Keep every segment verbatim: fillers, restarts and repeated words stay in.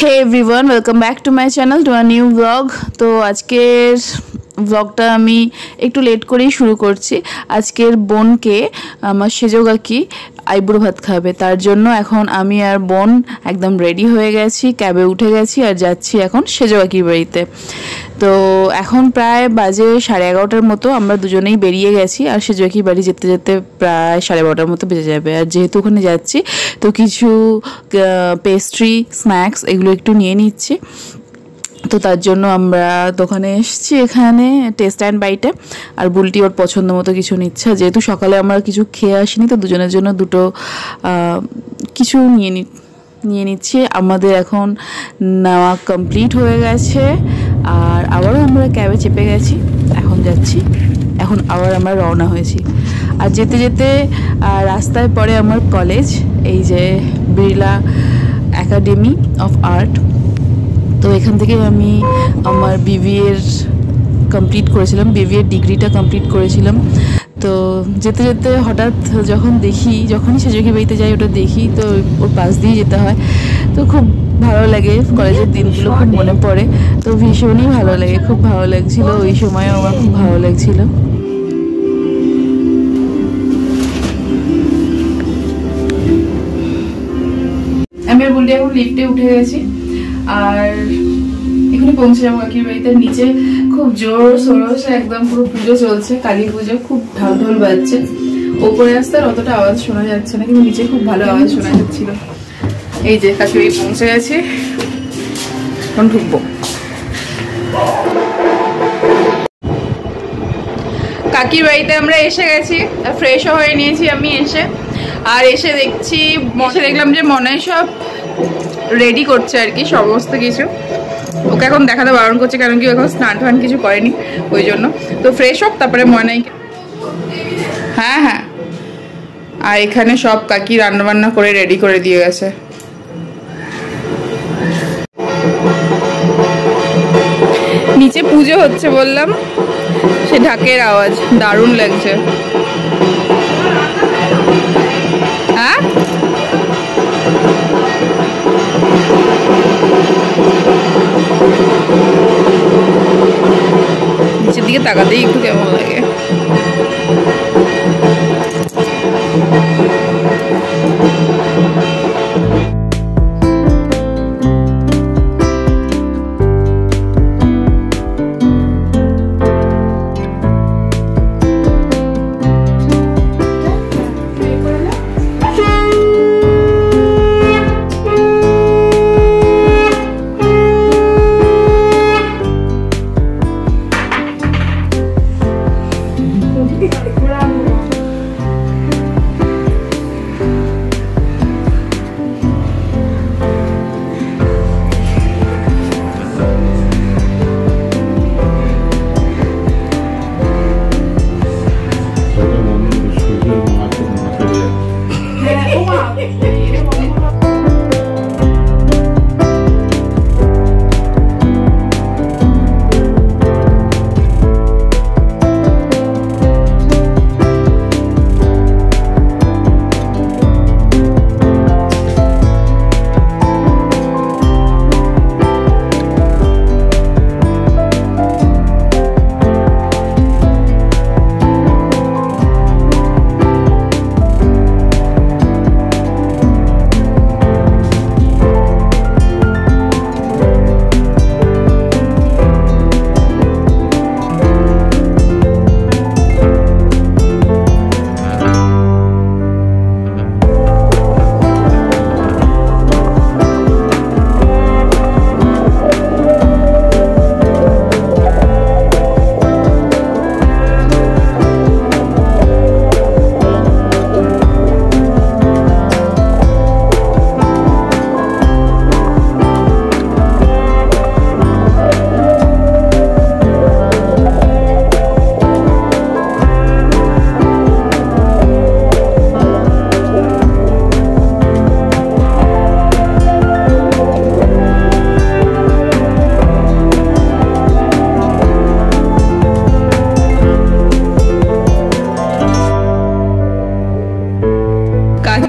Hey everyone, welcome back to my channel to a new vlog. তো আজকের ব্লগটা আমি একটু লেট করেই শুরু করছি। আজকের বোনকে আমার সেজো কাকি আইবুড়ো ভাত খাবে, তার জন্য এখন আমি আর বোন একদম রেডি হয়ে গেছি, ক্যাবে উঠে গেছি আর যাচ্ছি এখন সেজো কাকির বাড়িতে। তো এখন প্রায় বাজে সাড়ে এগারোটার মতো, আমরা দুজনেই বেরিয়ে গেছি আর সেজো কাকির বাড়ি যেতে যেতে প্রায় সাড়ে বারোটার মতো বেজে যাবে। আর যেহেতু ওখানে যাচ্ছি তো কিছু পেস্ট্রি স্ন্যাক্স এগুলো একটু নিয়ে নিচ্ছি। তো তার জন্য আমরা দোকানে এসেছি, এখানে টেস্ট অ্যান্ড বাইটে। আর বুলটি ওর পছন্দ মতো কিছু নিচ্ছে, যেহেতু সকালে আমরা কিছু খেয়ে আসিনি তো দুজনের জন্য দুটো কিছু নিয়ে নি নিয়ে নিচ্ছি। আমাদের এখন নেওয়া কমপ্লিট হয়ে গেছে আর আবারও আমরা ক্যাবে চেপে গেছি, এখন যাচ্ছি, এখন আবার আমরা রওনা হয়েছি। আর যেতে যেতে রাস্তায় পড়ে আমার কলেজ, এই যে বিড়লা একাডেমি অফ আর্ট। তো এখান থেকে আমি আমার বিবিএর কমপ্লিট করেছিলাম, বিবিএর ডিগ্রিটা কমপ্লিট করেছিলাম। তো যেতে যেতে হঠাৎ যখন দেখি, যখনই সেজোকি বাড়িতে যাই ওটা দেখি, তো ওর পাশ দিয়ে যেতে হয়। তো খুব ভালো লাগে, কলেজের দিনগুলো খুব মনে পড়ে, তো ভীষণই ভালো লাগে, খুব ভালো লাগছিল ওই সময়ও, আমার খুব ভালো লাগছিল। আমি আর বলতে এখন লিফটে উঠে গেছি আর এখানে পৌঁছে যাবো কাকির বাড়িতে। নিচে খুব জোর সরসে একদম পুরো পুজো চলছে, কালী পুজো, খুব ঢাল ঢোল বাজছে। ওপরে আসতে আর অতটা আওয়াজ শোনা যাচ্ছে না, কিন্তু নিচে খুব ভালো আওয়াজ শোনা যাচ্ছিল। এই যে কাকির বাড়ি পৌঁছে গেছি, এখন ঢুকবো। কাকির বাড়িতে আমরা এসে গেছি, ফ্রেশও হয়ে নিয়েছি আমি এসে। আর এসে দেখছি, এসে দেখলাম যে মনে সব রেডি করছে আর কি সমস্ত কিছু। ওকে এখন দেখাতে বারণ করছে, কারণ কি এখন স্নান টান কিছু করেনি, ওই জন্য। তো ফ্রেশ হোক তারপরে মনে, হ্যাঁ হ্যাঁ। আর এখানে সব কাকি রান্না বান্না করে রেডি করে দিয়ে গেছে। নিচে পুজো হচ্ছে বললাম, সে ঢাকের আওয়াজ দারুণ লাগছে। হ্যাঁ নিচের দিকে তাকাতেই একটু কেমন লাগে।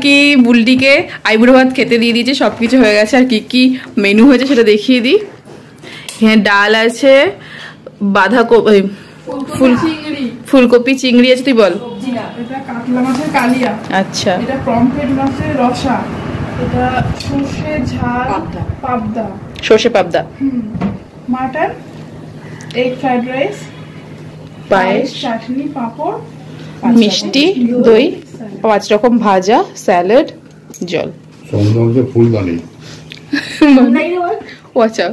কি বুলটিকে আইবুড়ো ভাত খেতে দিয়ে দিয়েছে, সব কিছু হয়ে গেছে। আর কি কি মেনু হয়েছে সেটা দেখিয়ে দিই। হ্যাঁ, ডাল আছে, বাঁধাকপি, ফুল ফুলকপি, চিংড়ি আছে। তুই বল। এটা কাতলা মাছের কালিয়া, আচ্ছা। এটা পমফ্রেট মাছের রসা, এটা সর্ষে ঝাল পাবদা, সর্ষে পাবদা, মাটন, এগ ফ্রাইড রাইস, পায়েস, চাটনি, পাঁপড়, মিষ্টি, দই, পাঁচ রকম ভাজা, স্যালাড, জল। ফুলদানি। ও আচ্ছা,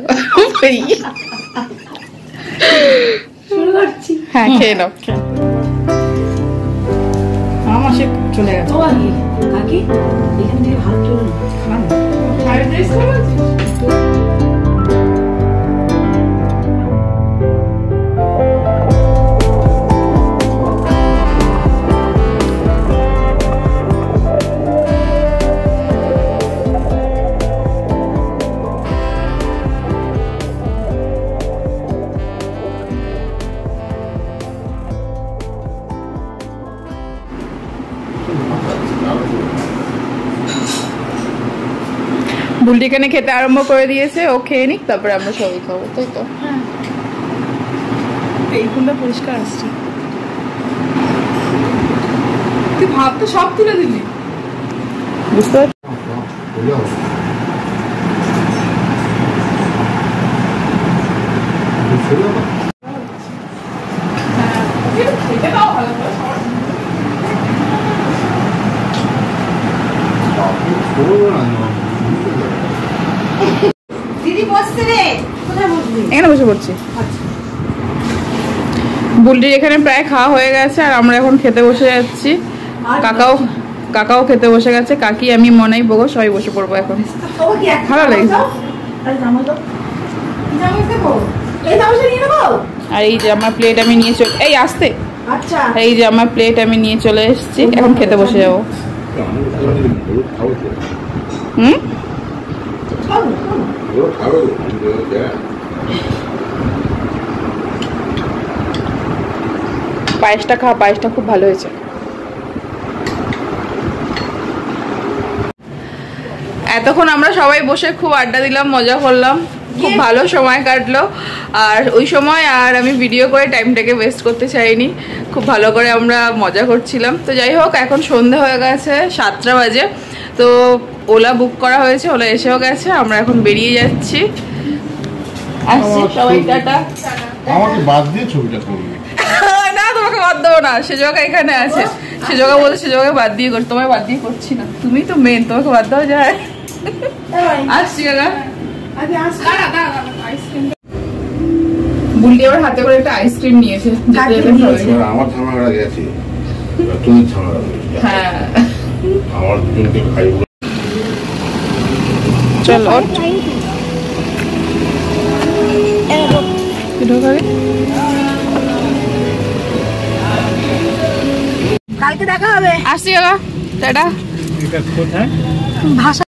হ্যাঁ খেয়ে নাও। আমার সে চলে গেছে। ফ্রাইড রাইস খাওয়া বুলটি এখানে খেতে আরম্ভ করে দিয়েছে, ও খেয়ে নিক, তারপরে আমরা সবাই খাবো, তাই তো? এই ফুলটা পরিষ্কার আসছে। তুই ভাত তো সব তুলে দিলি, বুঝতে পারছি। এখানে বসে পড়ছি। বুলটির এখানে প্রায় খাওয়া হয়ে গেছে, আর আমরা এখন খেতে বসে যাচ্ছি। কাকাও কাকাও খেতে বসে গেছে, কাকি, আমি, মনাই, বগো সবাই বসে পড়বো এখন। ভালো লাগছে। আর এই যে আমার প্লেট আমি নিয়ে চলে, এই আসতে, এই যে আমার প্লেট আমি নিয়ে চলে এসেছি, এখন খেতে বসে যাবো। হুম, পায়েসটা খা, পায়েসটা খুব ভালো হয়েছে। এতক্ষণ আমরা সবাই বসে খুব আড্ডা দিলাম, মজা করলাম, খুব ভালো সময় কাটলো। আর ওই সময় আর আমি ভিডিও করে টাইমটাকে ওয়েস্ট করতে চাইনি, খুব ভালো করে আমরা মজা করছিলাম। তো যাই হোক, এখন সন্ধে হয়ে গেছে, সাতটা বাজে। তো ওলা বুক করা হয়েছে, ওলা এসেও গেছে, আমরা এখন বেরিয়ে যাচ্ছি। আসছি সবাই, টাটা। আমাকে বাদ দিয়ে ছবিটা করবি না, তোমাকে বাদ দেবো না, সে জায়গা এখানে আছে, সে জায়গা বলে সে জায়গায় বাদ দিয়ে করছি, তোমায় বাদ দিয়ে করছি না, তুমি তো মেন, তোমাকে বাদ দেওয়া যায়। আসছি কাকা। বুলটি আবার হাতে করে একটা আইসক্রিম নিয়েছে, আমার ঝামেলা গেছে, তুমি ঝামেলা। হ্যাঁ, আমার দুজনকে খাইব। চল কালকে দেখা হবে। আসছি কাকা, টাটা। ভাষা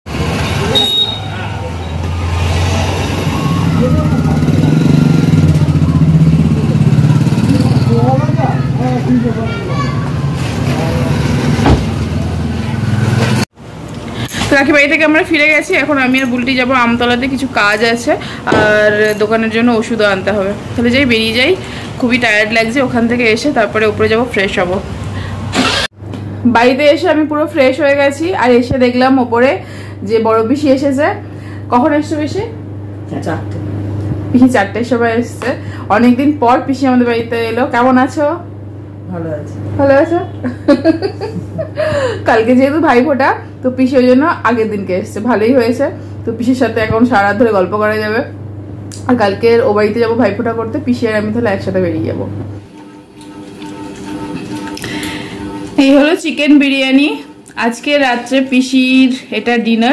কাকি বাড়ি থেকে আমরা ফিরে গেছি, এখন আমি আর বুলটি যাবো আমতলাতে, কিছু কাজ আছে আর দোকানের জন্য ওষুধও আনতে হবে। তাহলে যাই, বেরিয়ে যাই, খুবই টায়ার্ড লাগছে। ওখান থেকে এসে তারপরে উপরে যাবো, ফ্রেশ হবো। বাড়িতে এসে আমি পুরো ফ্রেশ হয়ে গেছি, আর এসে দেখলাম ওপরে যে বড় পিসি এসেছে। কখন এসছো পিসি? চারটে। পিসি চারটের সময় এসছে, অনেকদিন পর পিসি আমাদের বাড়িতে এলো। কেমন আছো? ভালো আছে। ভালো আছো? কালকে যেহেতু ভাই ফোটা, তো পিসি ওই জন্য আগের দিনকে এসছে, ভালোই হয়েছে। তো পিসির সাথে এখন সারা রাত ধরে গল্প করা যাবে। আর কালকে ও বাড়িতে যাবো ভাই ফোটা করতে, পিসি আর আমি তাহলে একসাথে বেরিয়ে যাবো। এই হলো চিকেন বিরিয়ানি আজকে রাত্রে, পিসির এটা ডিনার।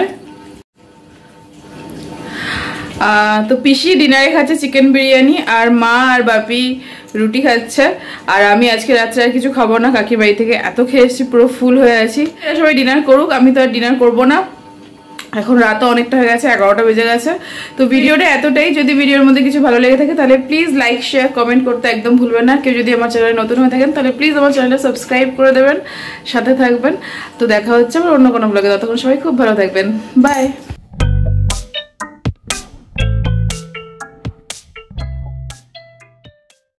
তো পিসি ডিনারে খাচ্ছে চিকেন বিরিয়ানি, আর মা আর বাপি রুটি খাচ্ছে। আর আমি আজকে রাত্রে আর কিছু খাবো না, কাকি বাড়ি থেকে এত খেয়ে এসেছি, পুরো ফুল হয়ে আছি। সবাই ডিনার করুক, আমি তো আর ডিনার করবো না। এখন রাতও অনেকটা হয়ে গেছে, এগারোটা বেজে গেছে। তো ভিডিওটা এতটাই। যদি ভিডিওর মধ্যে কিছু ভালো লেগে থাকে তাহলে প্লিজ লাইক শেয়ার কমেন্ট করতে একদম ভুলবেন না। কেউ যদি আমার চ্যানেলে নতুন হয়ে থাকেন তাহলে প্লিজ আমার চ্যানেলটা সাবস্ক্রাইব করে দেবেন, সাথে থাকবেন। তো দেখা হচ্ছে আবার অন্য কোনো ব্লগে। ততক্ষণ সবাই খুব ভালো থাকবেন, বাই।